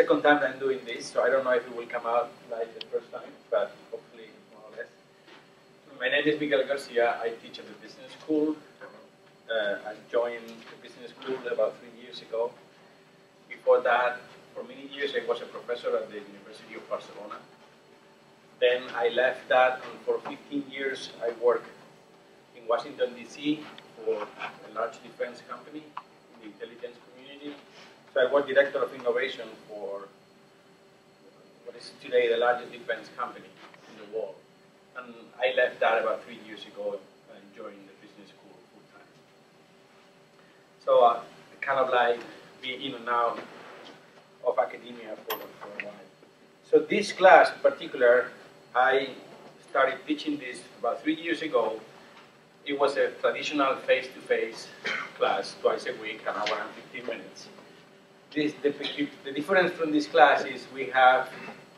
second time I'm doing this, so I don't know if it will come out like the first time, but hopefully more or less. My name is Miguel Garcia. I teach at the business school. I joined the business school about 3 years ago. Before that, for many years, I was a professor at the University of Barcelona. Then I left that, and for 15 years, I worked in Washington, D.C. for a large defense company in the intelligence community. So I was director of innovation for what is today the largest defense company in the world. And I left that about 3 years ago and joined the business school full time. So kind of like be in and out of academia for a while. So this class in particular, I started teaching this about 3 years ago. It was a traditional face-to-face class, twice a week, an hour and 15 minutes. The difference from this class is we have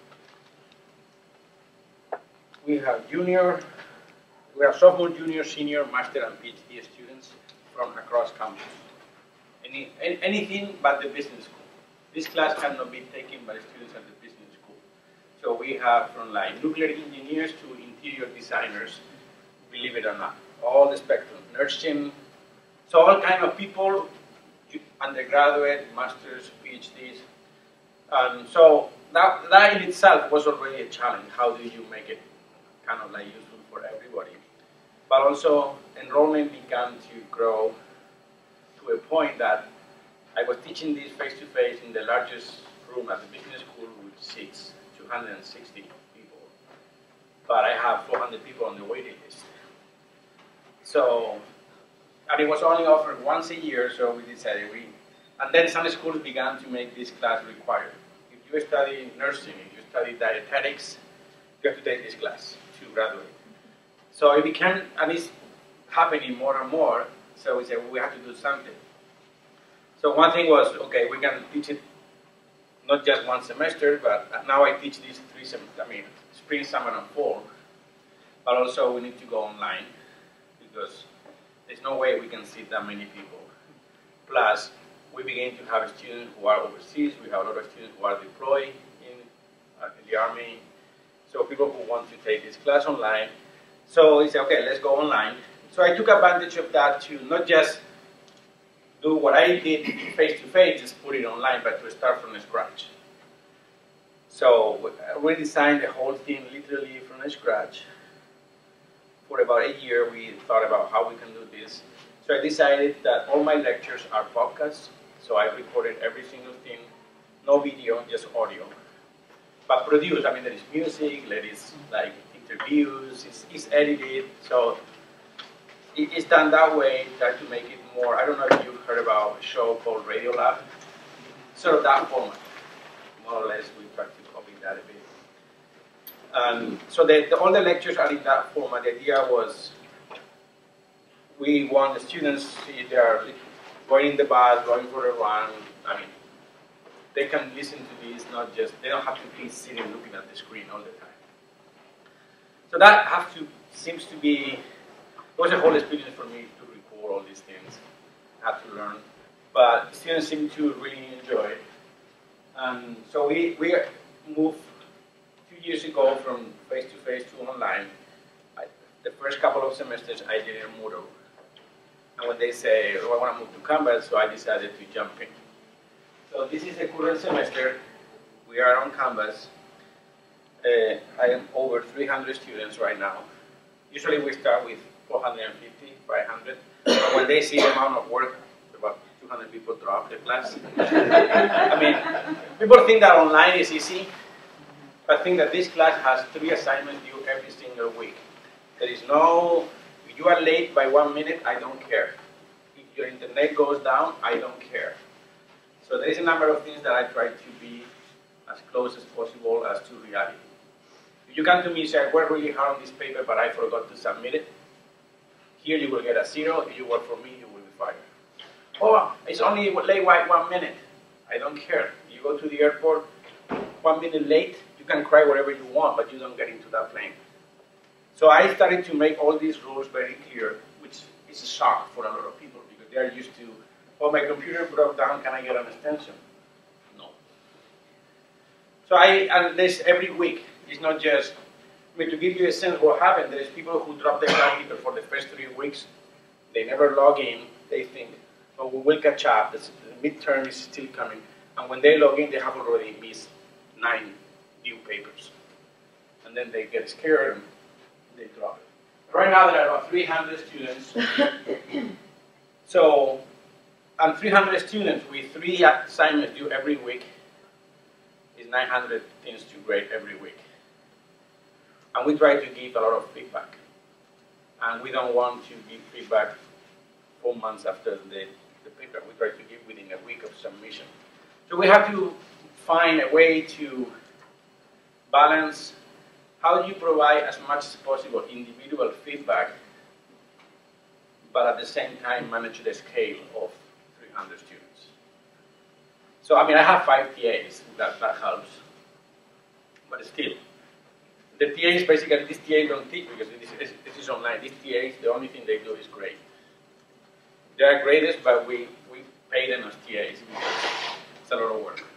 sophomore, junior, senior, master, and PhD students from across campus. Anything but the business school. This class cannot be taken by students at the business school. So we have from like nuclear engineers to interior designers, believe it or not, all the spectrum, nursing, so all kind of people, undergraduate, masters, PhDs. So that in itself was already a challenge. How do you make it kind of like useful for everybody? But also enrollment began to grow to a point that I was teaching this face-to-face in the largest room at the business school, which seats 260 people. But I have 400 people on the waiting list. So, and it was only offered once a year, so we decided and then some schools began to make this class required. If you study nursing, if you study dietetics, you have to take this class to graduate. So it became, and it's happening more and more, so we said, well, we have to do something. So one thing was, okay, we can teach it not just one semester, but now I teach these 3 semesters, spring, summer, and fall. But also we need to go online, because there's no way we can see that many people. Plus, we begin to have students who are overseas. We have a lot of students who are deployed in the Army. So people who want to take this class online. So we said, okay, let's go online. So I took advantage of that to not just do what I did face-to-face, just put it online, but to start from scratch. So we redesigned the whole thing literally from scratch. For about a year, we thought about how we can do this. So I decided that all my lectures are podcasts. So I recorded every single thing, no video, just audio. But produced, there is music, there is like interviews, it's edited. So it's done that way, try to make it more, I don't know if you've heard about a show called Radio Lab. Sort of that format. More or less, we try to copy that a bit. So all the lectures are in that format. The idea was we want the students, if they are going in the bus, going for a run, they can listen to this, not just, they don't have to be sitting looking at the screen all the time. So that seems to be, it was a whole experience for me to record all these things. I had to learn. But students seem to really enjoy it. So we moved 2 years ago from face-to-face to online. The first couple of semesters I did a Moodle. And when they say, oh, I want to move to Canvas, so I decided to jump in. So this is the current semester. We are on Canvas. I am over 300 students right now. Usually we start with 450, 500. But when they see the amount of work, about 200 people drop the class. People think that online is easy. But I think that this class has 3 assignments due every single week. There is no, if you are late by 1 minute, I don't care. If your internet goes down, I don't care. So there is a number of things that I try to be as close as possible as to reality. If you come to me and say, I worked really hard on this paper, but I forgot to submit it, here you will get a 0. If you work for me, you will be fired. Oh, it's only late by 1 minute. I don't care. You go to the airport, 1 minute late, you can cry whatever you want, but you don't get into that plane. So I started to make all these rules very clear, which is a shock for a lot of people, because they are used to, oh, my computer broke down, can I get an extension? No. So and this every week. It's not just, I mean, to give you a sense of what happened, there's people who drop their computer for the first 3 weeks. They never log in. They think, oh, we will catch up. The midterm is still coming. And when they log in, they have already missed 9 due papers. And then they get scared and they drop it. Right now, there are about 300 students. So, and 300 students with 3 assignments due every week is 900 things to grade every week. And we try to give a lot of feedback. And we don't want to give feedback 4 months after the paper. We try to give within a week of submission. So we have to find a way to balance how do you provide as much as possible individual feedback, but at the same time manage the scale of 300 students. So I mean, I have 5 TAs, that helps, but still. The TAs, basically, these TAs don't teach because this is online. These TAs, the only thing they do is grade. They are graders, but we pay them as TAs because it's a lot of work.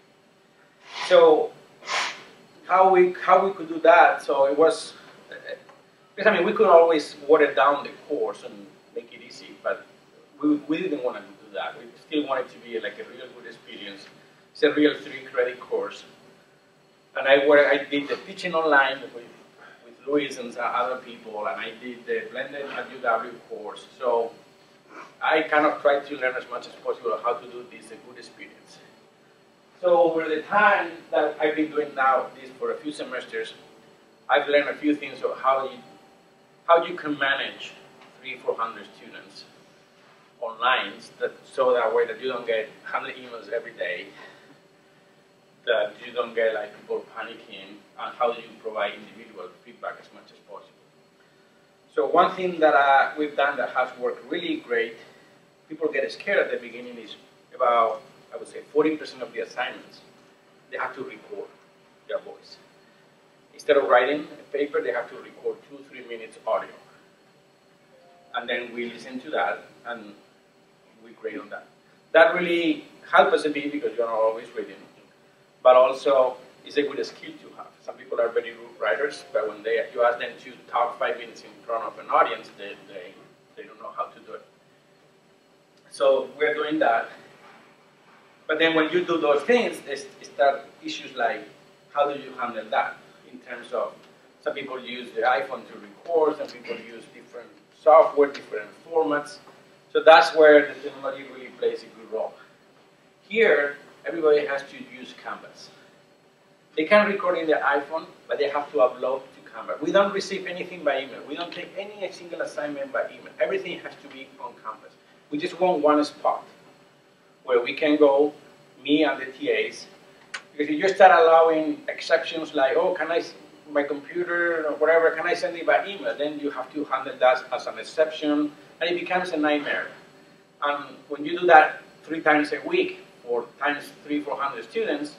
So how we could do that? So it was, because I mean, we could always water down the course and make it easy, but we didn't want to do that. We still wanted it to be like a real good experience. It's a real 3-credit course. And I did the teaching online with Luis and other people, and I did the blended at UW course. So I kind of tried to learn as much as possible how to do this a good experience. So over the time that I've been doing now this for a few semesters, I've learned a few things of how you can manage 300-400 students online, so that way that you don't get 100 emails every day, that you don't get like people panicking, and how do you provide individual feedback as much as possible. So one thing that we've done that has worked really great, people get scared at the beginning, is about, I would say, 40% of the assignments, they have to record their voice. Instead of writing a paper, they have to record 2-3 minutes audio. And then we listen to that, and we grade on that. That really helps us a bit because you're not always reading. But also, it's a good skill to have. Some people are very good writers, but when you ask them to talk 5 minutes in front of an audience, they don't know how to do it. So we're doing that. But then when you do those things, there start issues like, how do you handle that? In terms of, some people use the iPhone to record, some people use different software, different formats. So that's where the technology really plays a good role. Here, everybody has to use Canvas. They can record in their iPhone, but they have to upload to Canvas. We don't receive anything by email. We don't take any single assignment by email. Everything has to be on Canvas. We just want one spot where we can go, me and the TAs, because if you start allowing exceptions like, oh, can I, my computer or whatever, can I send it by email? Then you have to handle that as an exception, and it becomes a nightmare. And when you do that 3 times a week, or times 300-400 students,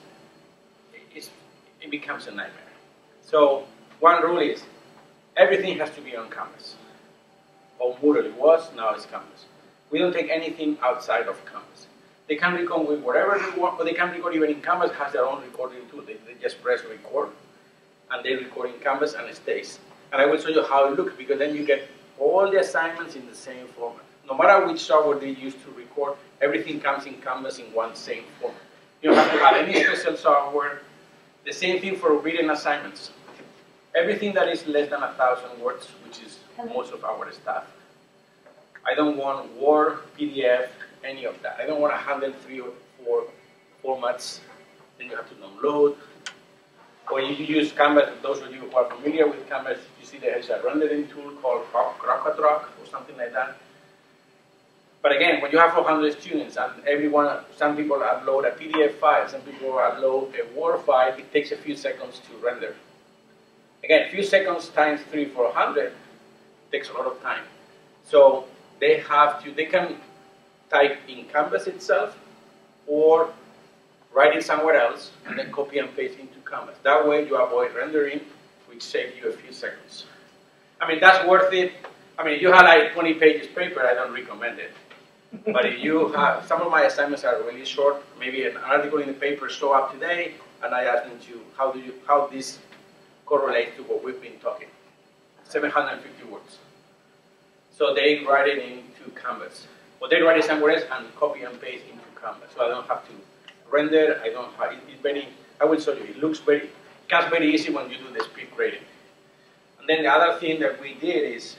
it becomes a nightmare. So one rule is, everything has to be on Canvas. On Moodle it was, now it's Canvas. We don't take anything outside of Canvas. They can record with whatever they want, but they can record even in Canvas, has their own recording tool. They just press record, and they record in Canvas, and it stays. And I will show you how it looks, because then you get all the assignments in the same format. No matter which software they use to record, everything comes in Canvas in one same format. You don't have to have any special software. The same thing for reading assignments. Everything that is less than 1,000 words, which is most of our stuff. I don't want Word, PDF, any of that. I don't want to handle 3 or 4 formats. Then you have to download. Or you use Canvas, those of you who are familiar with Canvas, you see there is a rendering tool called Crocotroc or something like that. But again, when you have 400 students and some people upload a PDF file, some people upload a Word file, it takes a few seconds to render. Again, a few seconds times 300-400 takes a lot of time. So they can type in Canvas itself or write it somewhere else and then copy and paste into Canvas. That way you avoid rendering, which saves you a few seconds. I mean, that's worth it. I mean, if you have like 20 pages paper, I don't recommend it. But if you have, some of my assignments are really short, maybe an article in the paper show up today, and I ask them to, how this correlates to what we've been talking. 750 words. So they write it into Canvas. Or they write it somewhere else and copy and paste into Canvas. So I don't have to render, it's very, I will show you, it comes very easy when you do the speed grading. And then the other thing that we did is,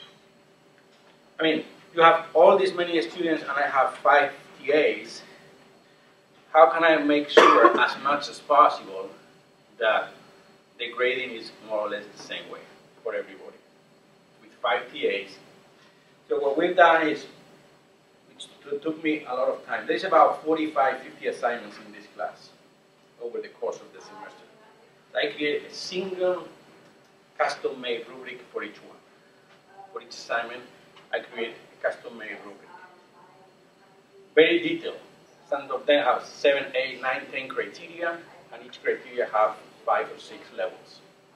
I mean, you have all these many students and I have 5 TAs. How can I make sure as much as possible that the grading is more or less the same way for everybody with 5 TAs? So what we've done is, which took me a lot of time, there's about 45, 50 assignments in this class over the course of the semester. I created a single custom-made rubric for each one. For each assignment, I create a custom-made rubric. Very detailed. Some of them have 7, 8, 9, 10 criteria, and each criteria have 5 or 6 levels.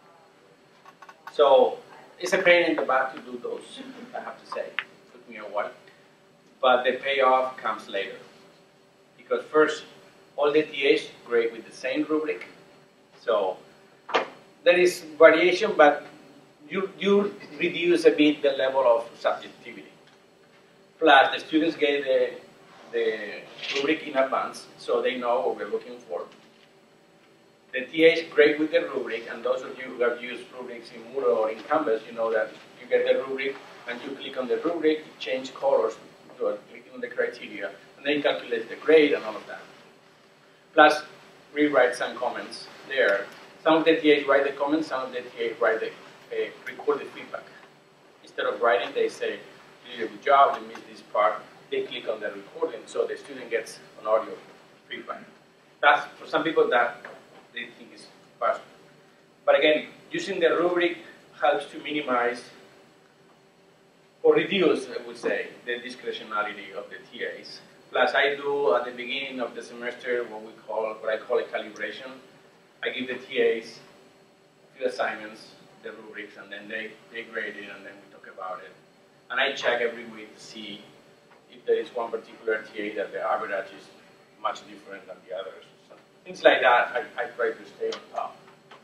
So it's a pain in the butt to do those, I have to say. It took me a while. But the payoff comes later. Because first, all the TAs grade with the same rubric. So there is variation, but you reduce a bit the level of subjectivity. Plus, the students get the rubric in advance, so they know what we're looking for. The TAs grade with the rubric, and those of you who have used rubrics in Moodle or in Canvas, you know that you get the rubric, and you click on the rubric, you change colors, you click on the criteria, and then it calculates the grade and all of that. Plus, rewrite some comments there. Some of the TAs write the comments, some of the TAs record the feedback. Instead of writing, they say, you did a good job, you missed this part. They click on the recording, so the student gets an audio feedback. That's, for some people, that they think is faster. But again, using the rubric helps to minimize or reduce, I would say, the discretionality of the TAs. Plus, I do at the beginning of the semester what I call a calibration. I give the TAs a few assignments, the rubrics, and then they grade it, and then we talk about it. And I check every week to see if there is one particular TA that the average is much different than the others. So things like that, I try to stay on top.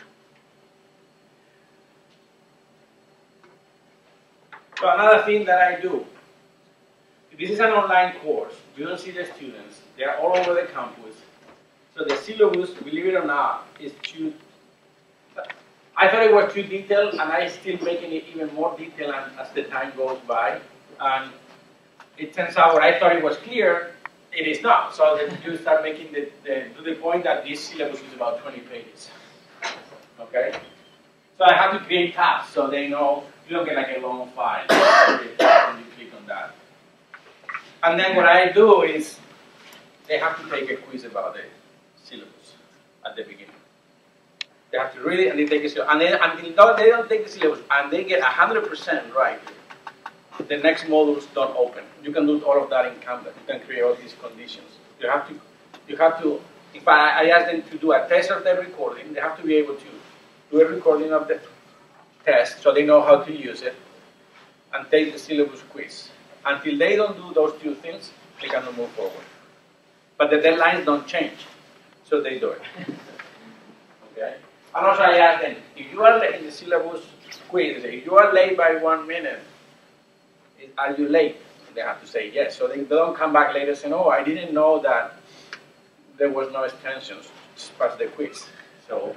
So another thing that I do, this is an online course. You don't see the students. They are all over the campus. So the syllabus, believe it or not, is too, I thought it was too detailed, and I still making it even more detailed as the time goes by. And it turns out what I thought it was clear, it is not. So then you start making to the point that this syllabus is about 20 pages. Okay? So I have to create tabs so they know you don't get like a long file. And you click on that. And then what I do is they have to take a quiz about the syllabus at the beginning. They have to read it and they take a syllabus. And then until they don't take the syllabus and they get 100% right, the next modules don't open. You can do all of that in Canvas. You can create all these conditions. You have to. If I ask them to do a test of the recording, they have to be able to do a recording of the test so they know how to use it and take the syllabus quiz. Until they don't do those 2 things, they cannot move forward. But the deadlines don't change, so they do it. Okay? And also I ask them, if you are in the syllabus quiz, if you are late by 1 minute, are you late? They have to say yes. So they don't come back later saying, oh, I didn't know that there was no extensions. Just pass the quiz. So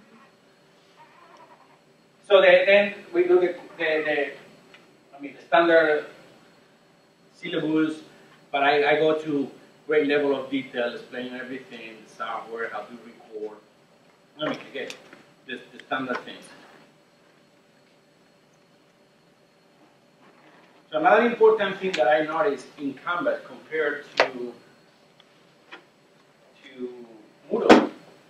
then we do the standard syllabus, but I go to great level of detail, explaining everything, the software, how to record. Again, the standard things. So another important thing that I noticed in Canvas compared to Moodle,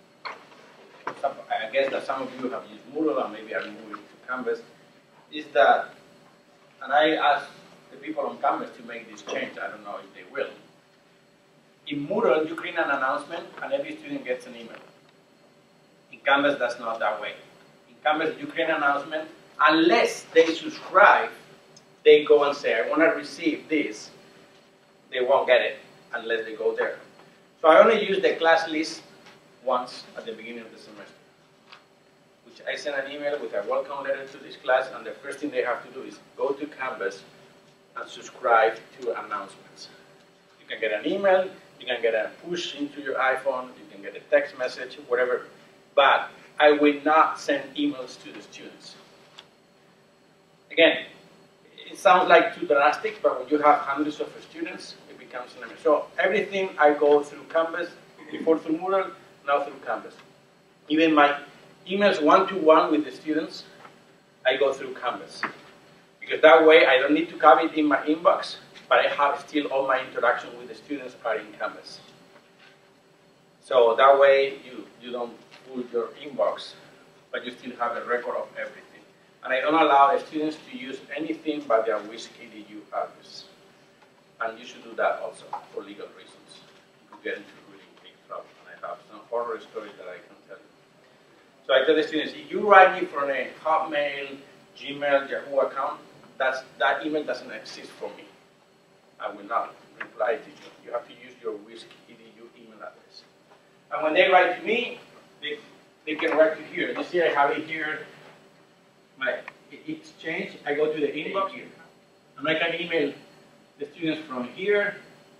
I guess that some of you have used Moodle and maybe are moving to Canvas, is that, and I asked the people on Canvas to make this change, I don't know if they will. In Moodle, you create an announcement and every student gets an email. In Canvas, that's not that way. In Canvas, you create an announcement, unless they subscribe, they go and say, I want to receive this. They won't get it unless they go there. So I only use the class list once at the beginning of the semester, which I send an email with a welcome letter to this class, and the first thing they have to do is go to Canvas and subscribe to announcements. You can get an email, you can get a push into your iPhone, you can get a text message, whatever, but I will not send emails to the students. Again, it sounds like too drastic, but when you have hundreds of students, it becomes an email. So everything I go through Canvas, before through Moodle, now through Canvas. Even my emails one-to-one with the students, I go through Canvas. Because that way I don't need to have it in my inbox, but I have still all my interaction with the students are in Canvas. So that way you don't full your inbox, but you still have a record of everything. And I don't allow the students to use anything but their WISC-EDU address. And you should do that also for legal reasons. You could get into really big trouble. And I have some horror stories that I can tell you. So I tell the students, if you write me from a Hotmail, Gmail, Yahoo account, that email doesn't exist for me. I will not reply to you. You have to use your WISC-EDU email address. And when they write to me, they can write to here. You see I have it here. It's changed. I go to the inbox here, and I can email the students from here.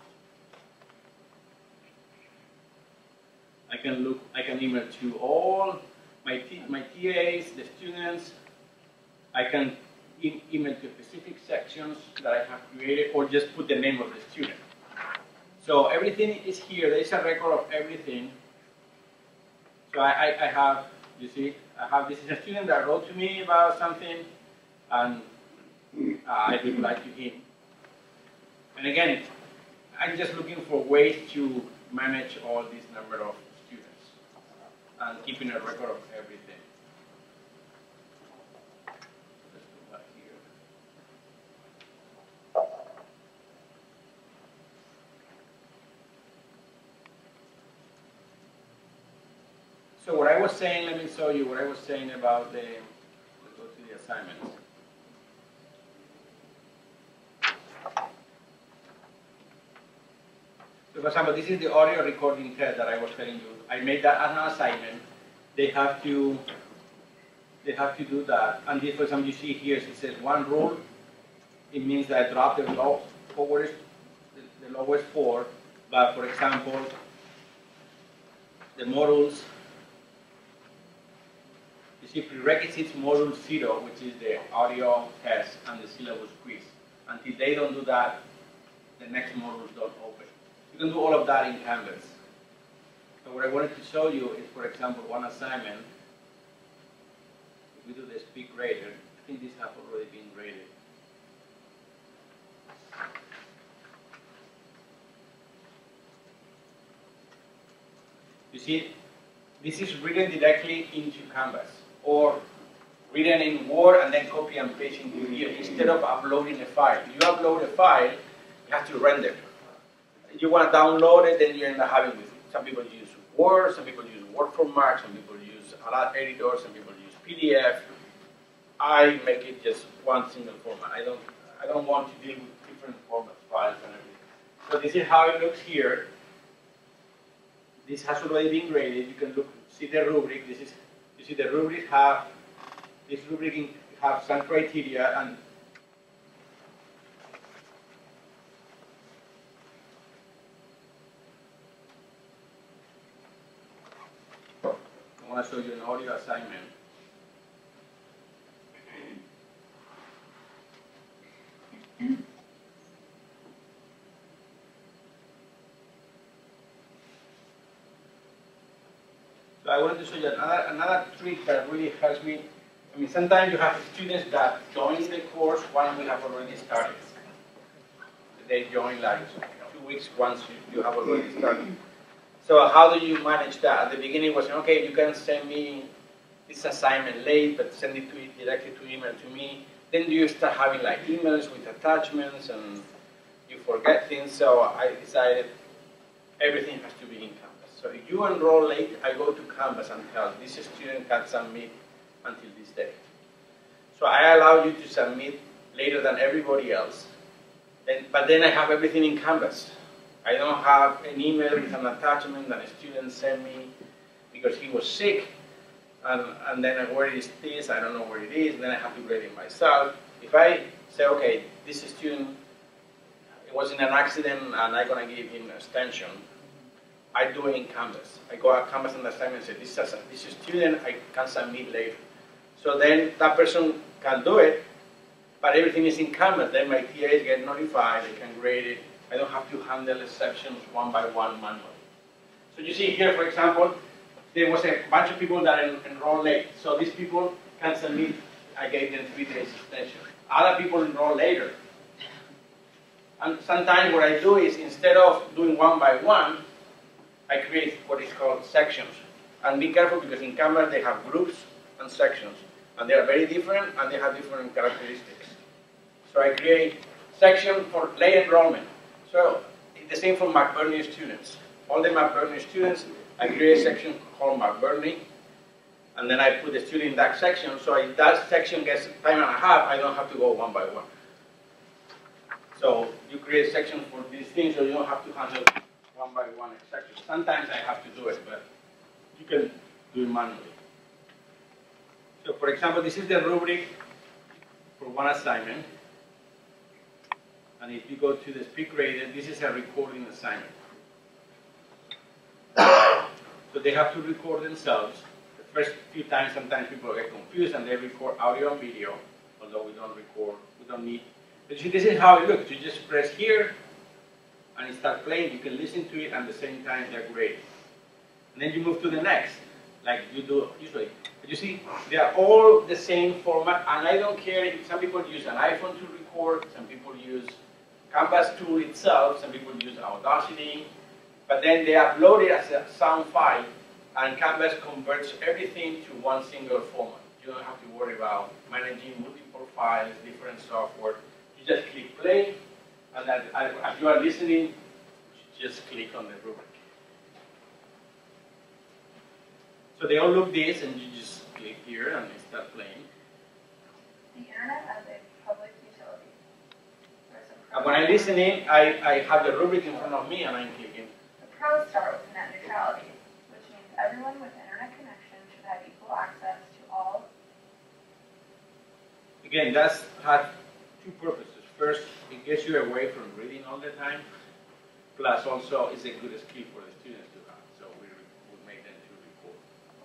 I can email to all my TAs, the students. I can email to specific sections that I have created, or just put the name of the student. So everything is here. There is a record of everything. So I have, you see, this is a student that wrote to me about something, and I replied to him. And again, I'm just looking for ways to manage all this number of students and keeping a record of everything. Let's go back here. So what I was saying, let me show you what I was saying about let's go to the assignments. So for example, this is the audio recording test that I was telling you. I made that as an assignment. They have to do that. And this, for example, you see here, it says one rule. It means that I drop the lowest 4. But for example, the modules, you see prerequisites module 0, which is the audio test and the syllabus quiz. Until they don't do that, the next modules don't open. You can do all of that in Canvas. So what I wanted to show you is, for example, one assignment. If we do the speak grader, I think these have already been graded. You see, this is written directly into Canvas, or written in Word and then copy and paste into here instead of uploading a file. If you upload a file, you have to render. If you want to download it, then you end up having with some people use Word, some people use Word format, some people use a lot editor, some people use PDF. I make it just one single format. I don't want to deal with different format files and everything. So this is how it looks here. This has already been graded. You can see the rubric. You see the rubric have some criteria, and I want to show you an audio assignment. So I wanted to show you another trick that really helps me. I mean, sometimes you have students that join the course when we have already started. They join like 2 weeks once you have already started. So how do you manage that? At the beginning it was, okay, you can send me this assignment late, but send it directly to email to me. Then you start having like emails with attachments and you forget things. So I decided everything has to be in Canvas. So if you enroll late, I go to Canvas and tell this student can submit until this day. So I allow you to submit later than everybody else. But then I have everything in Canvas. I don't have an email with an attachment that a student sent me. because he was sick, and then where is this? I don't know where it is, and then I have to grade it myself. If I say, okay, this student, it was in an accident, and I'm going to give him an extension, I do it in Canvas. I go at Canvas and assignment and say, this is a student, I can submit later. So then that person can do it, but everything is in Canvas. Then my TAs get notified, they can grade it. I don't have to handle the sections one by one manually. So you see here, for example, there was a bunch of people that enrolled late. So these people can submit, I gave them 3 days extension. Other people enroll later. And sometimes what I do is, instead of doing one by one, I create what is called sections. And be careful, because in Canvas they have groups and sections. And they are very different, and they have different characteristics. So I create section for late enrollment. So it's the same for McBurney students. All the McBurney students, I create a section called McBurney, and then I put the student in that section. So if that section gets time and a half, I don't have to go one by one. So you create a section for these things, so you don't have to handle one by one section. Sometimes I have to do it, but you can do it manually. So for example, this is the rubric for one assignment. And if you go to the speak rated, this is a recording assignment. So they have to record themselves. The first few times, sometimes people get confused and they record audio and video, although we don't record, we don't need. But you see, this is how it looks. You just press here and it starts playing. You can listen to it and at the same time they're graded. And then you move to the next, like you do usually. But you see, they are all the same format, and I don't care if some people use an iPhone to record, some people use Canvas tool itself, some people use Audacity, but then they upload it as a sound file, and Canvas converts everything to one single format. You don't have to worry about managing multiple files, different software. You just click play, and as you are listening, you just click on the rubric. So they all look this, and you just click here, and they start playing. The internet as a public utility. And when I listen in, I have the rubric in front of me, and I'm clicking. The pros start with net neutrality, which means everyone with internet connection should have equal access to all. Again, that's had 2 purposes. First, it gets you away from reading all the time. Plus, also, it's a good skill for the students to have. So we make them to record.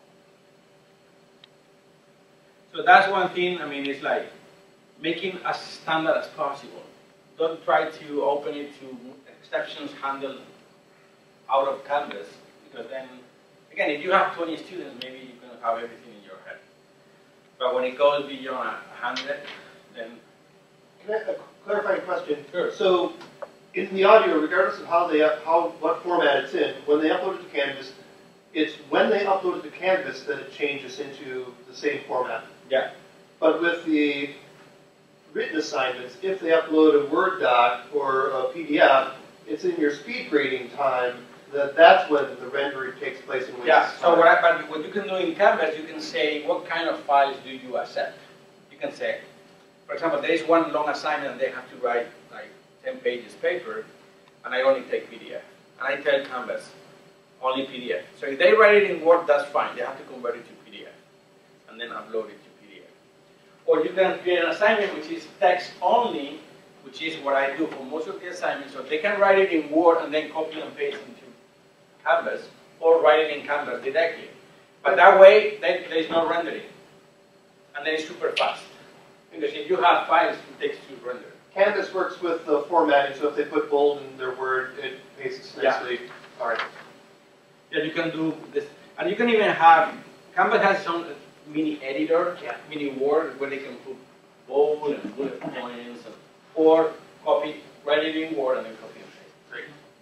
So that's one thing. I mean, it's like making as standard as possible. Don't try to open it to exceptions handled out of Canvas, because then, again, if you have 20 students, maybe you can have everything in your head. But when it goes beyond 100, then... Can I have a clarifying question? Sure. So, in the audio, regardless of what format it's in, when they upload it to Canvas, it's when they upload it to Canvas that it changes into the same format. Yeah. But with the written assignments, if they upload a Word doc or a PDF, it's in your speed grading time, that's when the rendering takes place. In yeah, so what you can do in Canvas, you can say, what kind of files do you accept? You can say, for example, there is one long assignment and they have to write like 10 pages paper, and I only take PDF. And I tell Canvas, only PDF. So if they write it in Word, that's fine. They have to convert it to PDF and then upload it to PDF. Or you can create an assignment which is text only, which is what I do for most of the assignments. So they can write it in Word and then copy and paste into Canvas, or write it in Canvas directly. But that way, there is no rendering. And then it's super fast. Because if you have files, it takes to render. Canvas works with the formatting, so if they put bold in their Word, it pastes nicely. Yeah. All right. Yeah, you can do this. And you can even have, Canvas has some mini editor, mini Word, where they can put bold and bullet points, or copy, write it in Word and then copy and paste. Great.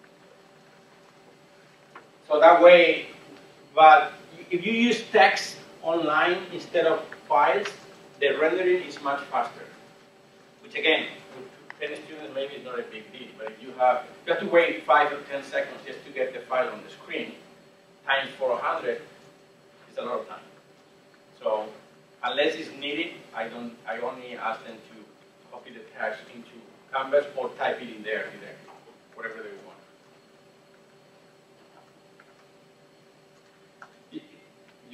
So that way, but if you use text online instead of files, the rendering is much faster. Which again, with 10 students maybe it's not a big deal, but if you have to wait 5 or 10 seconds just to get the file on the screen, times 400 is a lot of time. So unless it's needed, I only ask them to copy the text into Canvas or type it in there directly, whatever they want.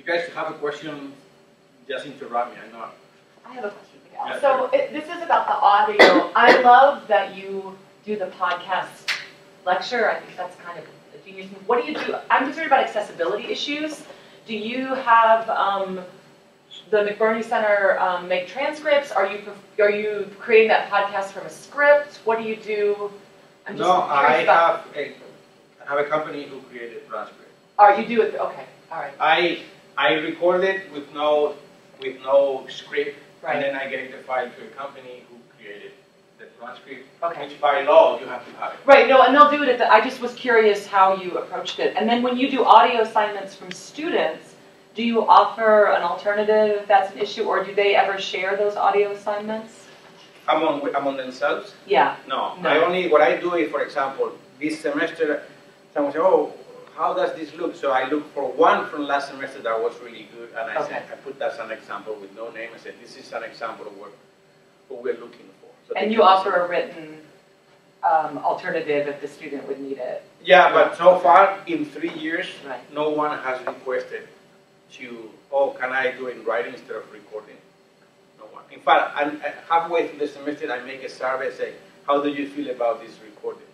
you guys have a question, just interrupt me. I know. I have a question, Miguel. Yeah, So this is about the audio. I love that you do the podcast lecture. I think that's kind of a genius move. What do you do? I'm concerned about accessibility issues. Do you have the McBurney Center make transcripts? Are you creating that podcast from a script? What do you do? I'm just curious about. I have a company who created transcript. You do it. Okay. All right. I record it with no script, Right. and then I gave the file to a company who created the transcript. Okay. Which by law you have to have it. Right, no, and they'll do it I just was curious how you approached it. And then when you do audio assignments from students, do you offer an alternative if that's an issue, or do they ever share those audio assignments? Among themselves? Yeah. No. No. What I do is, for example, this semester, someone said, oh, how does this look? So I look for one from last semester that was really good, and I said, I put that as an example with no name. I said, this is an example of what we're looking for. So And you offer a written alternative if the student would need it. Yeah, but so far, in 3 years, Right. no one has requested to, oh, can I do it in writing instead of recording? No one. In fact, halfway through the semester, I make a survey, say, how do you feel about these recordings?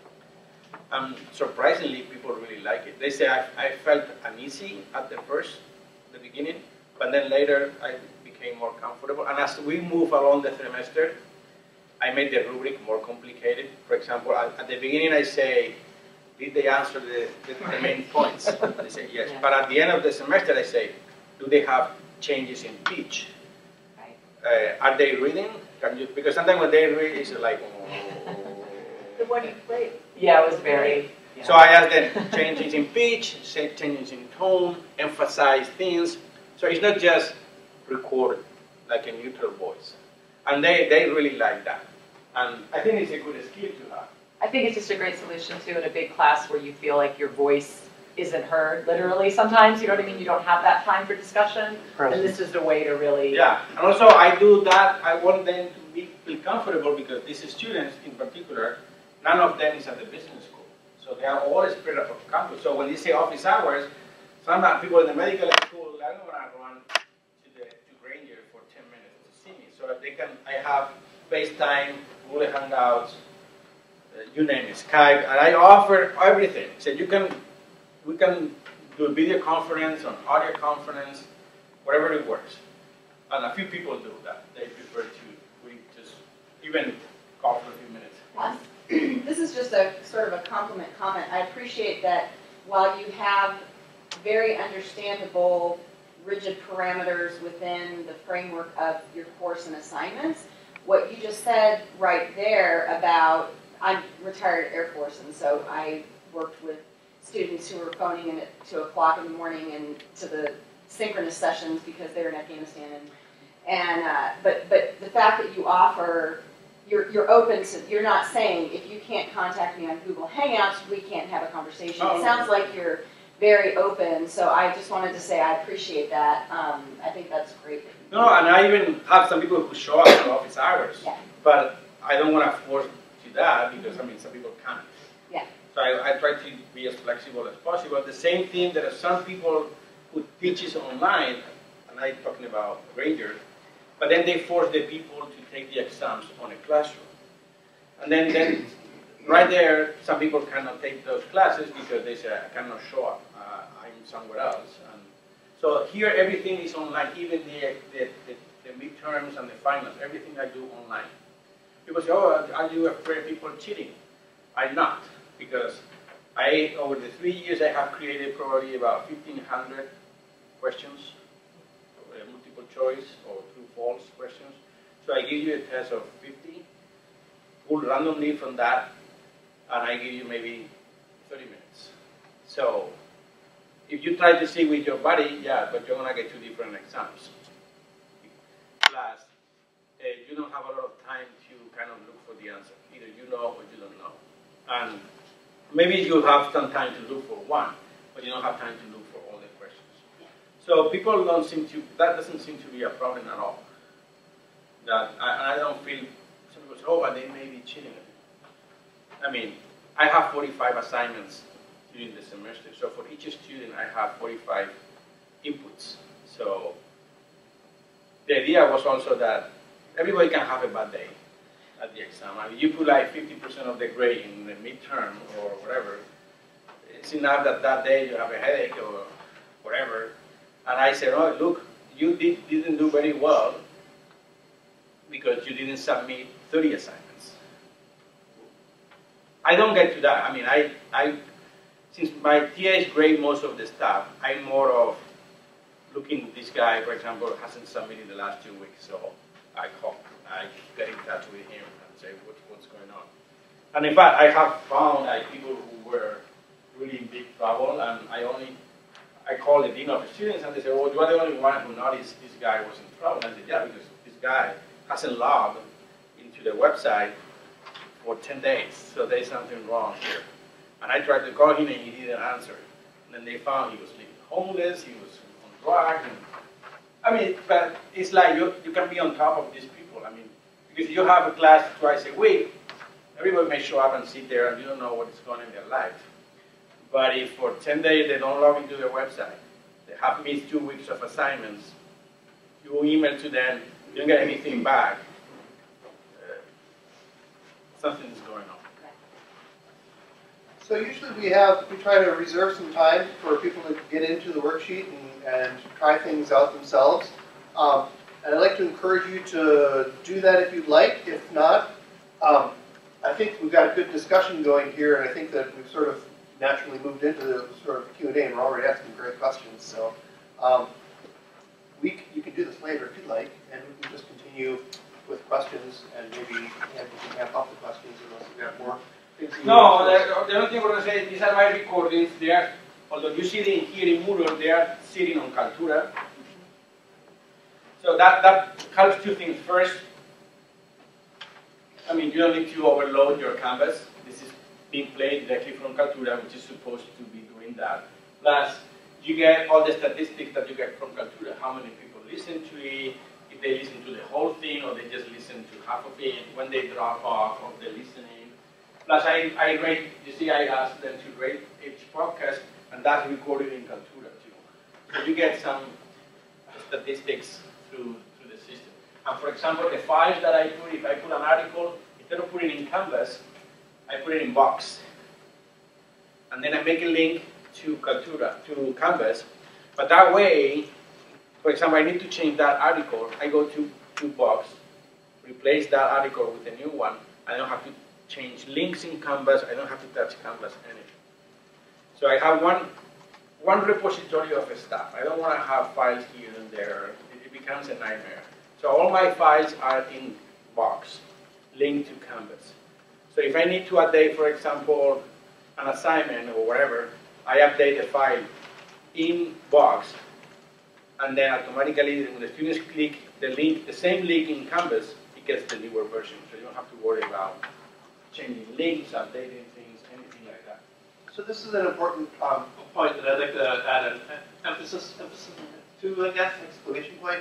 And surprisingly, people really like it. They say, I felt uneasy at the beginning, but then later I became more comfortable. And as we move along the semester, I made the rubric more complicated. For example, at the beginning I say, did they answer the main points? They say yes. Yeah. But at the end of the semester I say, do they have changes in pitch? Right. Are they reading? Because sometimes when they read, it's like, The one you played. Yeah, it was very. Yeah. So I asked them changes in pitch, changes in tone, emphasize things. So it's not just record like a neutral voice. And they really like that. And I think it's a good skill to have. I think it's just a great solution too in a big class where you feel like your voice isn't heard literally sometimes, you know what I mean? You don't have that time for discussion. And this is the way to really. Yeah, and also I do that, I want them to feel comfortable because these students in particular, none of them is at the business school. So they are all spread out of campus. So when you say office hours, sometimes people in the medical school, I don't want to run to Granger for 10 minutes to see me. So that they can, I have FaceTime, Google Hangouts, you name it, Skype, and I offer everything. So we can do a video conference, an audio conference, whatever it works. And a few people do that. They prefer to just even call for a few minutes. This is just a sort of a compliment comment. I appreciate that while you have very understandable, rigid parameters within the framework of your course and assignments, what you just said right there about, I'm retired Air Force, and so I worked with students who were phoning in at 2 o'clock in the morning and to the synchronous sessions because they were in Afghanistan. But the fact that you offer, you're open to, you're not saying, if you can't contact me on Google Hangouts, we can't have a conversation. Oh. It sounds like you're very open, so I just wanted to say I appreciate that. I think that's great. No, and I even have some people who show up in office hours. Yeah. But I don't want to force to that because, I mean, some people can't. Yeah. So I try to be as flexible as possible. The same thing, there are some people who teaches online, and I'm talking about Granger, but then they force the people to take the exams on a classroom. And then right there, some people cannot take those classes because they say, I cannot show up, I'm somewhere else. And so here everything is online, even the midterms and the finals, everything I do online. People say, oh, are you afraid of people cheating? I'm not, because over the 3 years I have created probably about 1,500 questions, multiple choice or true-false questions. So I give you a test of 50, pull randomly from that, and I give you maybe 30 minutes. So if you try to see with your body, yeah, but you're going to get 2 different exams. Plus, you don't have a lot of time to kind of look for the answer. Either you know or you don't know. And maybe you have some time to look for one, but you don't have time to look for all the questions. So people don't seem to, that doesn't seem to be a problem at all. That I don't feel, some people say, oh, but they may be cheating. I mean, I have 45 assignments during the semester. So for each student, I have 45 inputs. So the idea was also that everybody can have a bad day at the exam. I mean, you put like 50% of the grade in the midterm or whatever, it's enough that that day you have a headache or whatever. And I said, oh, look, you didn't do very well because you didn't submit 30 assignments. I don't get to that. I mean, since my TAs grade most of the stuff, I'm more of looking, this guy, for example, hasn't submitted the last 2 weeks, so I get in touch with him and say what's going on. And in fact, I have found like people who were really in big trouble, and I called the dean of the students, and they said, well, you are the only one who noticed this guy was in trouble. And I said, yeah, because this guy hasn't logged into the website for 10 days, so there's something wrong here. And I tried to call him, and he didn't answer. And then they found he was living homeless, he was on drugs. And, I mean, but it's like you can be on top of these people. I mean, because you have a class twice a week, everybody may show up and sit there, and you don't know what's going on in their life. But if for 10 days they don't log into their website, they have missed 2 weeks of assignments, you email to them, you don't get anything back, something is going on. So usually we try to reserve some time for people to get into the worksheet and try things out themselves. And I'd like to encourage you to do that if you'd like. If not, I think we've got a good discussion going here, and I think that we've sort of naturally moved into the sort of Q&A, and we're already asking great questions. So you can do this later if you'd like, and we can just continue with questions, and maybe we can amp up the questions unless we've got more things. No, the only thing we're going to say is these are my recordings. They are, although you see them here in Moodle, they are sitting on Kaltura. So that helps two things. First, I mean, you don't need to overload your canvas. This is being played directly from Kaltura, which is supposed to be doing that. Plus, you get all the statistics that you get from Kaltura. How many people listen to it, if they listen to the whole thing, or they just listen to half of it, when they drop off of the listening. Plus, I rate, you see, I asked them to rate each podcast, and that's recorded in Kaltura too. So you get some statistics through the system. And for example, the files that I put, if I put an article, instead of putting it in Canvas, I put it in Box. And then I make a link to Kaltura, to Canvas. But that way, for example, I need to change that article. I go to Box, replace that article with a new one. I don't have to change links in Canvas. I don't have to touch Canvas anything. So I have one repository of stuff. I don't want to have files here and there. It becomes a nightmare. So all my files are in Box, linked to Canvas. So if I need to update, for example, an assignment or whatever, I update the file in Box, and then automatically when the students click the link, the same link in Canvas, it gets the newer version. So you don't have to worry about changing links, updating things, anything like that. So this is an important point that I'd like to add an emphasis to, I guess, exclamation point.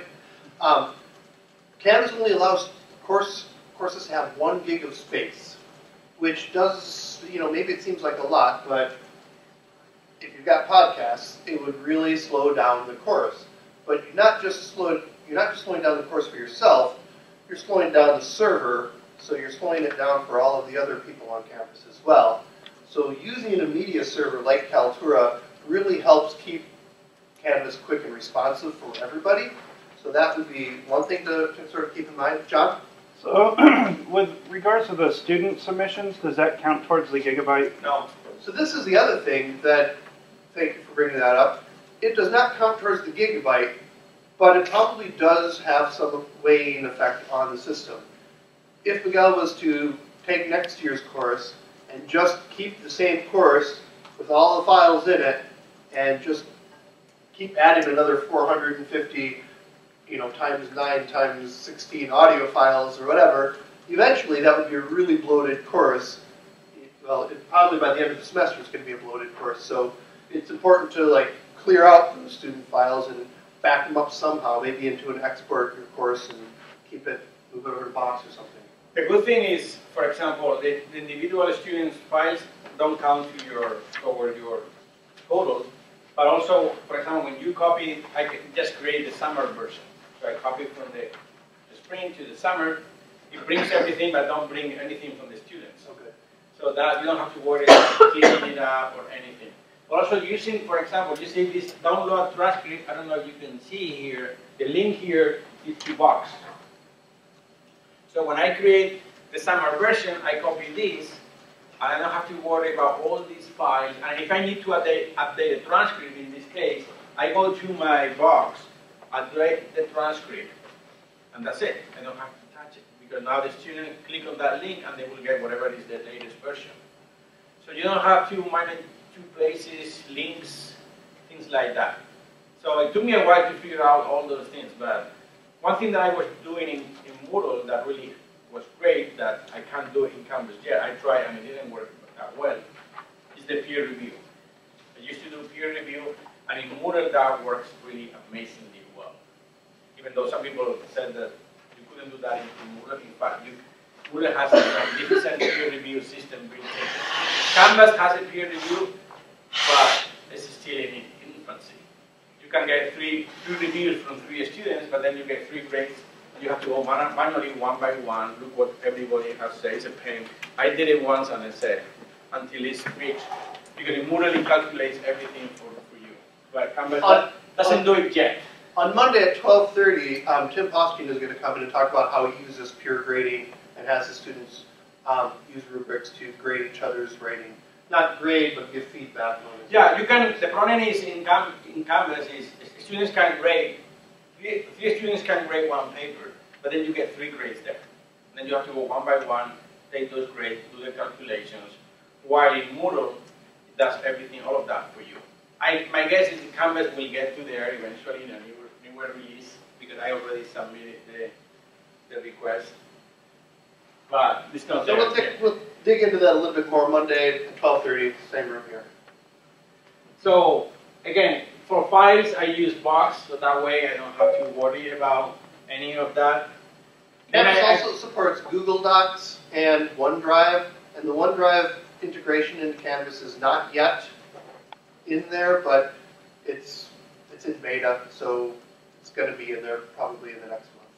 Canvas only allows courses to have 1 gig of space, which does, maybe it seems like a lot, but if you've got podcasts, it would really slow down the course. But you're not just slowing down the course for yourself, you're slowing down the server, so you're slowing it down for all of the other people on campus as well. So using a media server like Kaltura really helps keep Canvas quick and responsive for everybody. So that would be one thing to sort of keep in mind. John? So with regards to the student submissions, does that count towards the gigabyte? No. So this is the other thing that, thank you for bringing that up. It does not count towards the gigabyte, but it probably does have some weighing effect on the system. If Miguel was to take next year's course and just keep the same course with all the files in it and just keep adding another 450 times 9 times 16 audio files or whatever, eventually that would be a really bloated course. Well, probably by the end of the semester it's going to be a bloated course. So it's important to clear out those student files and back them up somehow, maybe into an export your course and move it over to Box or something. The good thing is, for example, the individual students' files don't count toward your total. But also, for example, when you copy, I can just create the summer version. So I copy from the spring to the summer. It brings everything, but don't bring anything from the students. Okay. So that you don't have to worry about cleaning it up or anything. Also using, for example, you see this download transcript. I don't know if you can see here. The link here is to Box. So when I create the summer version, I copy this, and I don't have to worry about all these files. And if I need to update the transcript in this case, I go to my Box, update the transcript, and that's it. I don't have to touch it, because now the student click on that link and they will get whatever is the latest version. So you don't have to manage 2 places, links, things like that. So it took me a while to figure out all those things, but one thing that I was doing in Moodle that really was great that I can't do it in Canvas yet, I tried and it didn't work that well, is the peer review. I used to do peer review, and in Moodle that works really amazingly well. Even though some people said that you couldn't do that in Moodle, in fact, Moodle has a magnificent peer review system built in. Canvas has a peer review, but it's still in infancy. You can get 3 reviews from 3 students, but then you get 3 grades. You have to go manually one by one, look what everybody has to say. It's a pain. I did it once and I said, until it's reached. Because it Moodle calculates everything for you. But Canvas doesn't do it yet. On Monday at 12:30, Tim Hosking is going to come in and talk about how he uses peer grading and has his students use rubrics to grade each other's writing. Not grade, but give feedback. Yeah, you can. The problem is in Canvas is students can grade. 3 students can grade 1 paper, but then you get 3 grades there. And then you have to go one by one, take those grades, do the calculations. While in Moodle, it does everything, all of that for you. My guess is the Canvas will get to there eventually in a newer release, because I already submitted the request. But it's not there. So we'll dig into that a little bit more Monday at 12:30, same room here. So again, for files I use Box, so that way I don't have to worry about any of that. Canvas also supports Google Docs and OneDrive, and the OneDrive integration into Canvas is not yet in there, but it's in beta, so it's going to be in there probably in the next month.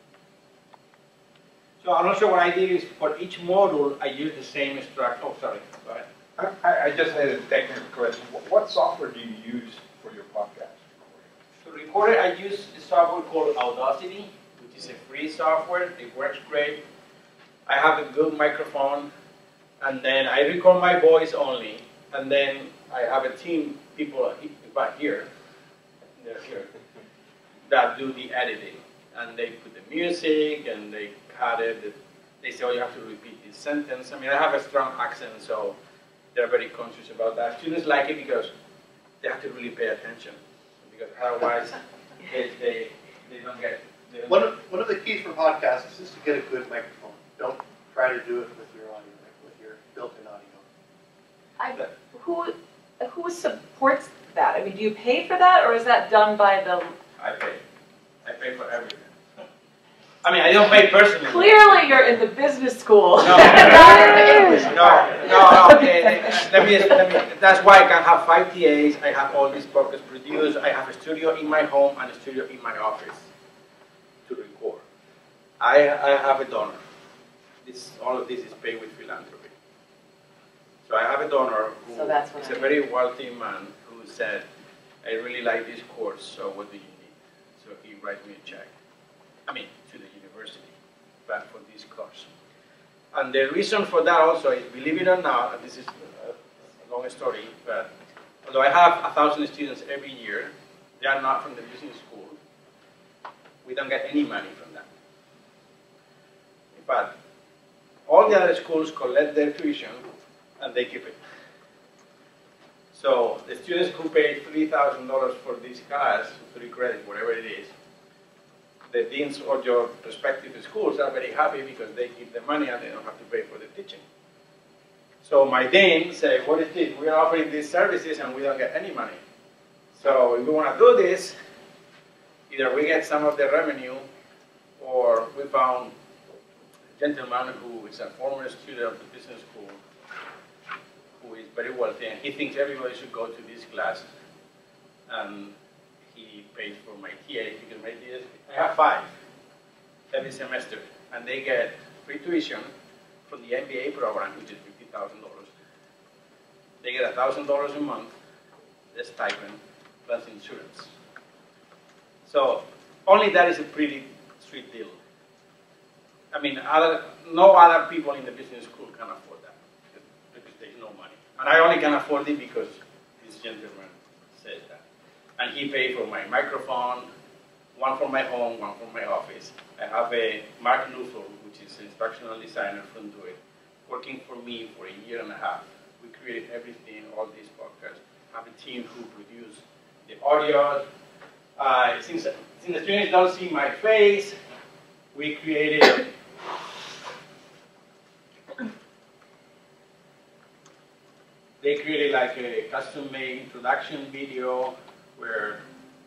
So I'm not sure what I did is for each module I use the same structure. Oh, sorry. Go ahead. I just had a technical question. What software do you use for your podcast recording? To record it, I use a software called Audacity, which is a free software. It works great. I have a good microphone, and then I record my voice only, and then I have a team, people back here, they're here, that do the editing. And they put the music, and they cut it. They say, oh, you have to repeat this sentence. I mean, I have a strong accent, so they're very conscious about that. Students like it because they have to really pay attention, because otherwise they don't get. One of the keys for podcasts is to get a good microphone. Don't try to do it with your audio, with your built-in audio. Who supports that? I mean, do you pay for that, or is that done by the? I pay for everything. I mean, I don't pay personally. Clearly, you're in the business school. No, that's why I can have 5 TAs. I have all these podcasts produced. I have a studio in my home and a studio in my office to record. I have a donor. All of this is paid with philanthropy. So I have a donor who is a very wealthy man who said, I really like this course, so what do you need? So he writes me a check. I mean, to the university, but for this course. And the reason for that also is, believe it or not, and this is a long story, but although I have 1,000 students every year, they are not from the business school. We don't get any money from that. In fact, all the other schools collect their tuition and they keep it. So the students who pay $3,000 for this class, 3 credits, whatever it is, the deans of your respective schools are very happy because they keep the money and they don't have to pay for the teaching. So my dean said, what is this? We are offering these services and we don't get any money. So if we want to do this, either we get some of the revenue, or we found a gentleman who is a former student of the business school who is very wealthy, and he thinks everybody should go to this class. and he pays for my TAs because my TAs, I have 5 every semester, and they get free tuition from the MBA program, which is $50,000. They get $1,000 a month, the stipend, plus insurance. So only that is a pretty sweet deal. I mean, no other people in the business school can afford that because there's no money. And I only can afford it because this gentleman said that. And he paid for my microphone, one for my home, one for my office. I have a Mark Luther, which is an instructional designer from Do It, working for me for 1.5 years. We created everything, all these podcasts. I have a team who produce the audio. Since the students don't see my face, we created like a custom-made introduction video where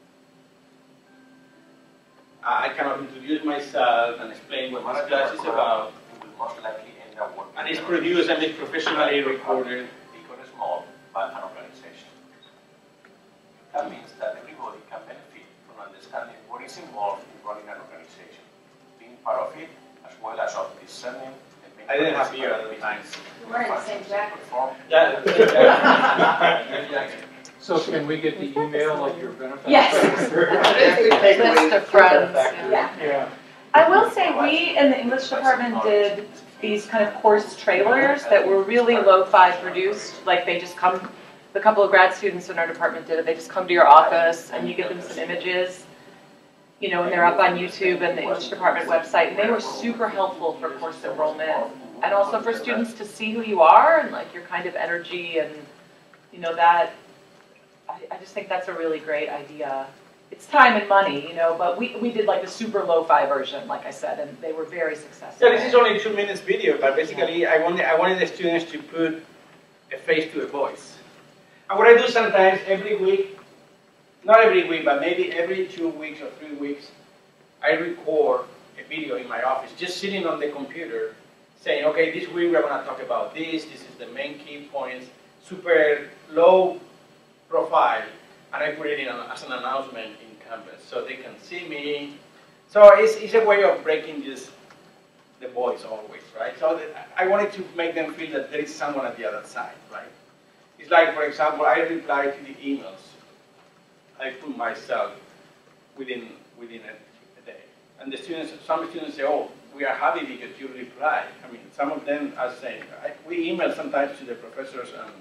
I kind of introduce myself and explain what this class is about. Most likely end up working. And it's produced and it's professionally recorded. Big or small, but an organization. That means that everybody can benefit from understanding what is involved in running an organization, being part of it, as well as of discerning and making I didn't have beer at the time. We're in the same jacket. Yeah. So can we get the email of your benefits? Yes. List of friends. Yeah. I will say we in the English department did these kind of course trailers that were really lo-fi produced. Like they just come, the couple of grad students in our department did it. They just come to your office and you give them some images, you know, and they're up on YouTube and the English department website. And they were super helpful for course enrollment and also for students to see who you are and like your kind of energy and, you know, that. I just think that's a really great idea. It's time and money, you know, but we did like the super lo-fi version, like I said, and they were very successful. Yeah, this is only 2 minutes video, but basically I wanted the students to put a face to a voice. And what I do sometimes every week, not every week, but maybe every 2 weeks or 3 weeks, I record a video in my office, just sitting on the computer, saying, okay, this week we're going to talk about this is the main key points, super low profile, and I put it in as an announcement in Canvas so they can see me. So it's a way of breaking the voice always, right? So I wanted to make them feel that there is someone at the other side, right? It's like, for example, I reply to the emails. I put myself within a day. And the students, some students say, oh, we are happy because you reply. I mean, some of them are saying, we email sometimes to the professors and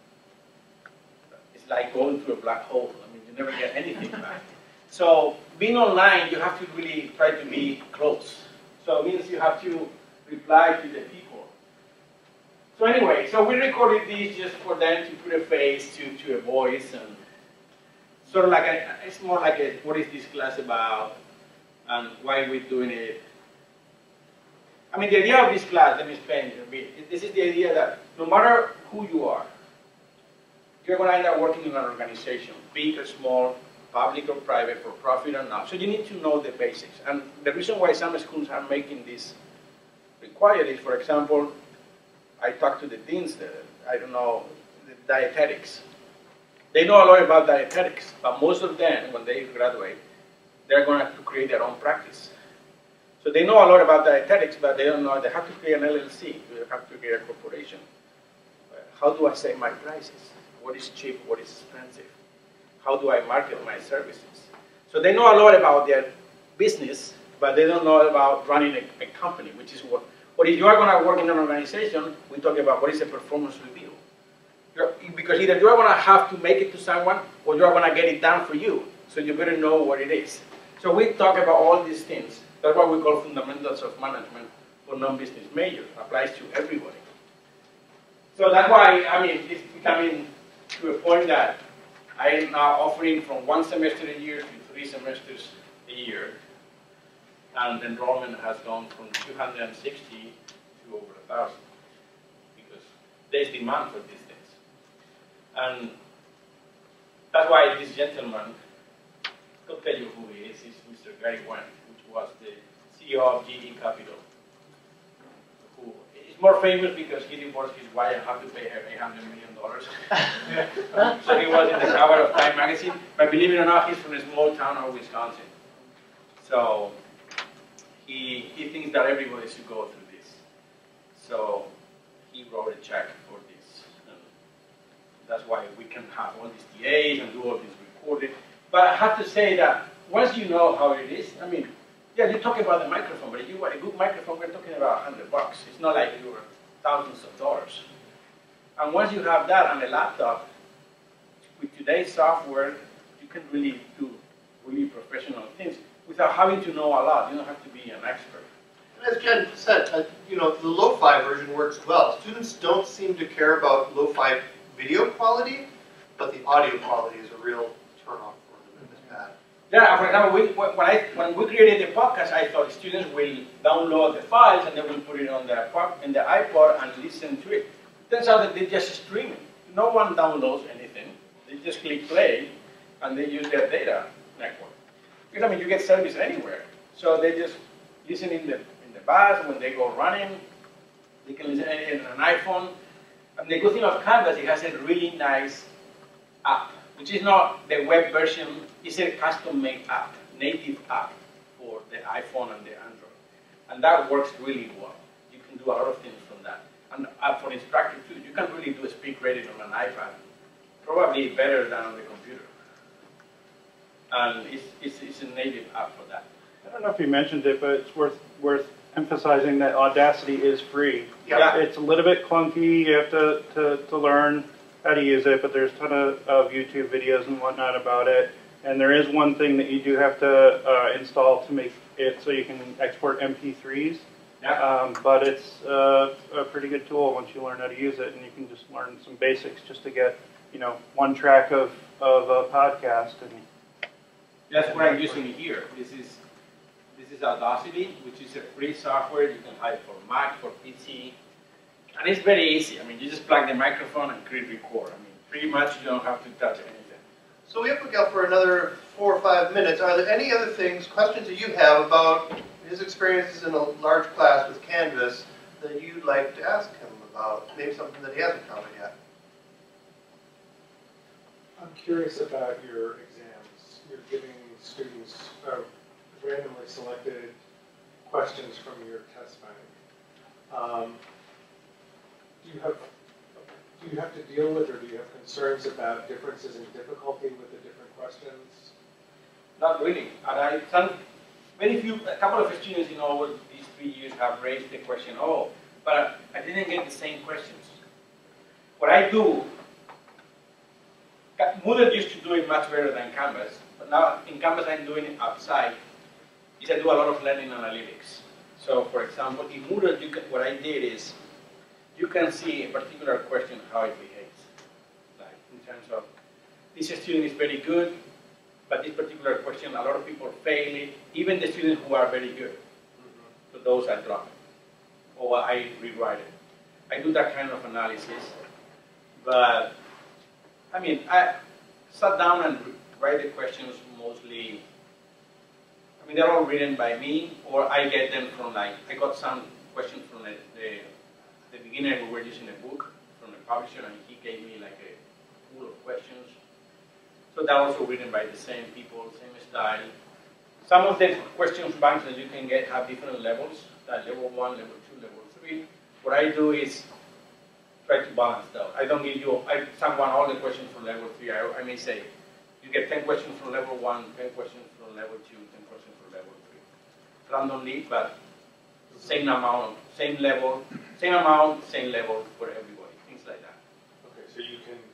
it's like going through a black hole. I mean, you never get anything back. So being online, you have to really try to be close. So it means you have to reply to the people. So anyway, so we recorded these just for them to put a face to a voice and sort of like it's more like a, what is this class about and why we're doing it. I mean, the idea of this class, let me explain a bit. This is the idea that no matter who you are, you're going to end up working in an organization, big or small, public or private, for profit or not. So you need to know the basics. And the reason why some schools are making this required is, for example, I talked to the deans, the dietetics. They know a lot about dietetics, but most of them, when they graduate, they're going to have to create their own practice. So they know a lot about dietetics, but they don't know, they have to create an LLC, they have to create a corporation. How do I set my prices? What is cheap, what is expensive? How do I market my services? So they know a lot about their business, but they don't know about running a company, which is what if you are going to work in an organization, we talk about what is a performance review. Because either you are going to have to make it to someone, or you are going to get it done for you. So you better know what it is. So we talk about all these things. That's what we call fundamentals of management for non-business majors. Applies to everybody. So that's why, I mean, it's becoming to a point that I am now offering from 1 semester a year to 3 semesters a year. And the enrollment has gone from 260 to over 1,000 because there's demand for these things. And that's why this gentleman, I'll tell you who he is Mr. Gary Wang, which was the CEO of GE Capital. more famous because he divorced his wife and had to pay her $800 million. So he was in the cover of Time magazine. But believe it or not, he's from a small town of Wisconsin. So he thinks that everybody should go through this. So he wrote a check for this. And that's why we can have all these TAs and do all this recording. But I have to say that once you know how it is, I mean, yeah, you're talking about the microphone, but if you want a good microphone, we're talking about $100. It's not like you were thousands of dollars. And once you have that on a laptop, with today's software, you can really do really professional things without having to know a lot. You don't have to be an expert. And as Jen said, you know, the lo-fi version works well. Students don't seem to care about lo-fi video quality, but the audio quality is a real turn-off for them if it's bad. Yeah, for example, when we created the podcast, I thought students will download the files and they will put it on the iPod and listen to it. Turns out that they just stream it. No one downloads anything. They just click play and they use their data network. Because I mean, you get service anywhere. So they just listen in the bus when they go running. They can listen in an iPhone. And the good thing of Canvas, it has a really nice app, which is not the web version. It's a custom-made app, native app for the iPhone and the Android. And that works really well. You can do a lot of things from that. And for instructor too, you can really do a speak rating on an iPad, probably better than on the computer. And it's a native app for that. I don't know if you mentioned it, but it's worth emphasizing that Audacity is free. Yeah. It's a little bit clunky. You have to learn how to use it, but there's a ton of YouTube videos and whatnot about it. And there is one thing that you do have to install to make it so you can export MP3s. Yeah. But it's a pretty good tool once you learn how to use it, and you can just learn some basics just to get, you know, one track of a podcast. And that's what I'm using here. This is Audacity, which is a free software. You can have it for Mac, for PC. And it's very easy. I mean, you just plug the microphone and click record. I mean, pretty much you don't have to touch anything. So we have Miguel for another 4 or 5 minutes. Are there any other things, questions that you have about his experiences in a large class with Canvas that you'd like to ask him about? Maybe something that he hasn't covered yet. I'm curious about your exams. You're giving students randomly selected questions from your test bank. Do you have to deal with, or do you have concerns about differences in difficulty with the different questions? Not really. And I've done a couple of students in over these 3 years have raised the question, oh, but I didn't get the same questions. What I do, Moodle used to do it much better than Canvas, but now in Canvas I'm doing it outside, is I do a lot of learning analytics. So for example, in Moodle, what I did is, you can see a particular question, how it behaves. Like in terms of, this student is very good, but this particular question, a lot of people fail it, even the students who are very good. So those I drop it, or I rewrite it. I do that kind of analysis, but I mean, I sat down and write the questions mostly, I mean, they're all written by me, or I get them from like, I got some questions from the beginner we were using a book from the publisher, and he gave me like a pool of questions. So that also written by the same people, same style. Some of the questions banks that you can get have different levels, like level 1, level 2, level 3. What I do is try to balance that. I don't give you, someone all the questions from level 3. I may say, you get 10 questions from level 1, 10 questions from level 2, 10 questions from level 3. Randomly, but same amount, same level, same amount, same level for everybody, things like that. Okay, so you can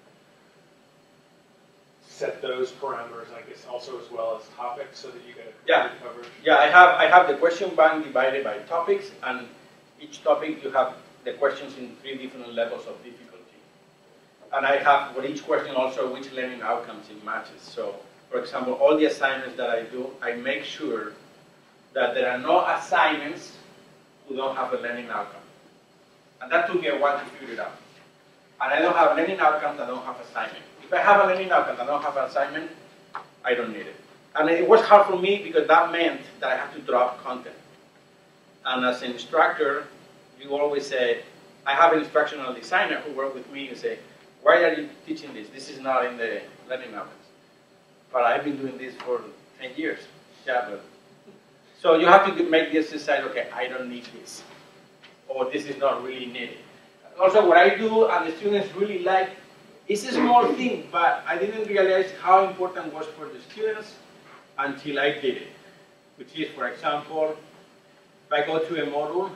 set those parameters, I guess, also as well as topics, so that you get a coverage. Yeah, I have the question bank divided by topics, and each topic you have the questions in 3 different levels of difficulty. And I have for each question also which learning outcomes it matches. So, for example, all the assignments that I do, I make sure that there are no assignments who don't have a learning outcome. And that took me a while to figure it out. And I don't have learning outcomes that don't have assignment. If I have a learning outcome that don't have an assignment, I don't need it. And it was hard for me because that meant that I had to drop content. And as an instructor, you always say, I have an instructional designer who works with me and say, why are you teaching this? This is not in the learning outcomes. But I've been doing this for 10 years. Yeah, but. So you have to make this decide, okay, I don't need this. Or this is not really needed. Also, what I do, and the students really like, it's a small thing, but I didn't realize how important it was for the students until I did it. Which is, for example, if I go to a module,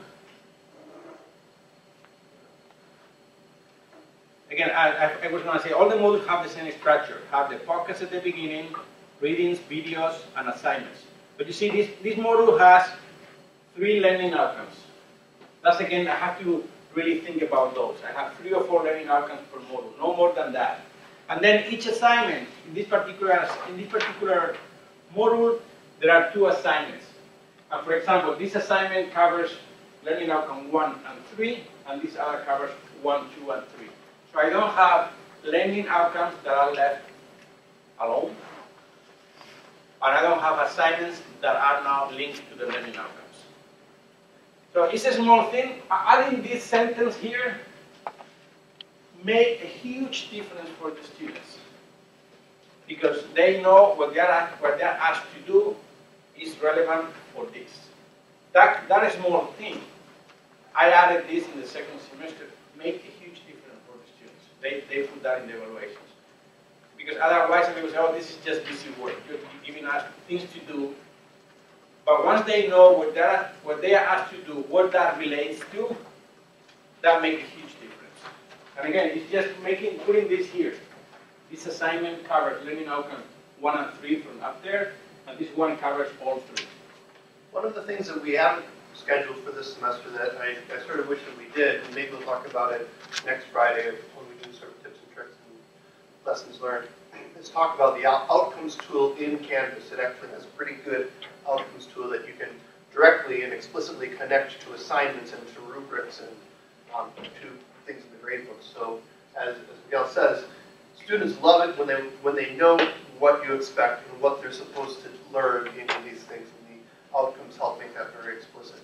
again, I was going to say all the modules have the same structure. Have the podcasts at the beginning, readings, videos, and assignments. But you see, this module has 3 learning outcomes. That's again, I have to really think about those. I have 3 or 4 learning outcomes per module, no more than that. And then each assignment, in this particular module, there are 2 assignments. And for example, this assignment covers learning outcome 1 and 3, and this other covers 1, 2, and 3. So I don't have learning outcomes that are left alone, and I don't have assignments that are now linked to the learning outcomes. So it's a small thing. Adding this sentence here make a huge difference for the students, because they know what they're asked to do is relevant for this. That is small thing. I added this in the second semester. Make a huge difference for the students. They put that in the evaluations. Because otherwise, they will say, oh, this is just busy work. You're giving us things to do. But once they know what they are asked to do, what that relates to, that makes a huge difference. And again, it's just putting this here. This assignment covers learning outcomes 1 and 3 from up there, and this one covers all 3. One of the things that we haven't scheduled for this semester that I sort of wish that we did, and maybe we'll talk about it next Friday when we do sort of tips and tricks and lessons learned, is talk about the outcomes tool in Canvas. It actually has a pretty good outcomes tool that you can directly and explicitly connect to assignments and to rubrics and to things in the gradebook. So as Miguel says, students love it when they know what you expect and what they're supposed to learn in these things, and the outcomes help make that very explicit.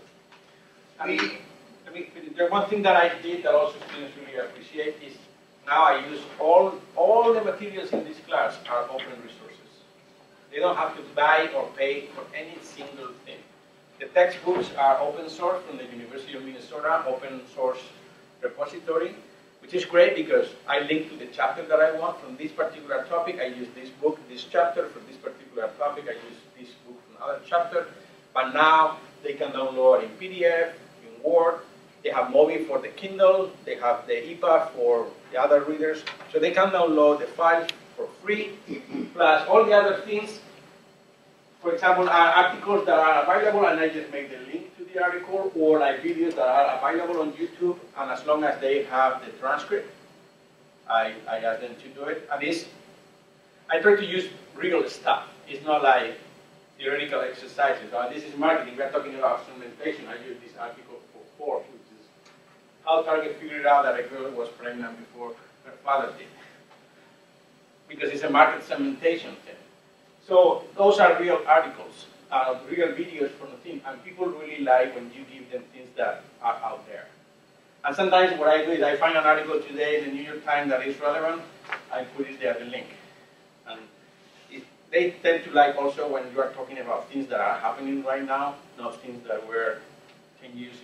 The one thing that I did that also students really appreciate is now I use all the materials in this class are open resources. They don't have to buy or pay for any single thing. The textbooks are open source from the University of Minnesota, open source repository, which is great because I link to the chapter that I want. From this particular topic, I use this book, this chapter. For this particular topic, I use this book from another chapter. But now they can download in PDF, in Word. They have Mobi for the Kindle. They have the EPUB for the other readers. So they can download the files for free, plus all the other things. For example, articles that are available, and I just make the link to the article, or like videos that are available on YouTube, and as long as they have the transcript, I ask them to do it. And I try to use real stuff. It's not like theoretical exercises. This is marketing. We're talking about segmentation. I use this article for Forbes, which is how Target figured out that a girl was pregnant before her father did. Because it's a market segmentation thing. So those are real articles, real videos from the thing, and people really like when you give them things that are out there. And sometimes what I do is I find an article today in the New York Times that is relevant, I put it there, the link. And they tend to like also when you are talking about things that are happening right now, not things that were 10 years